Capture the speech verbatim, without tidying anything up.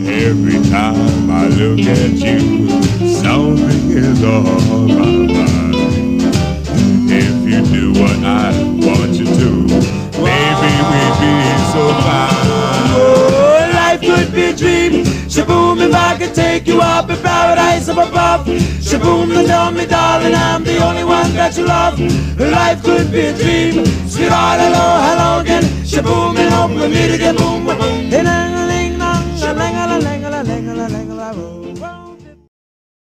Every time I look at you, something is on my mind. If you do what I want you to, maybe we'd be so fine. Oh, life could be a dream. Shaboom, if I could take you up in paradise up above. Shaboom, and tell me, darling, I'm the only one that you love. Life could be a dream. Sweetheart, hello, hello again. Shaboom, and hope we meet again. Boom, boom.